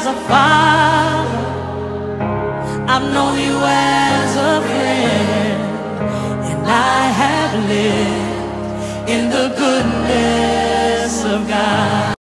a father, I've known you as a friend, and I have lived in the goodness of God.